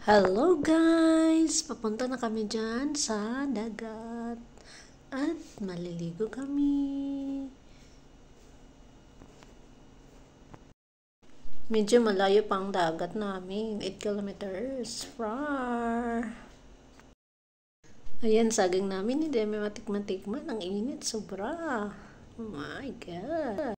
Hello guys! Papunta na kami dyan sa dagat. At maliligo kami. Medyo malayo pang dagat namin. 8 kilometers. Far! Ayan, saging namin. Hindi may matikman-tikman. Ang init. Sobra. Oh my God!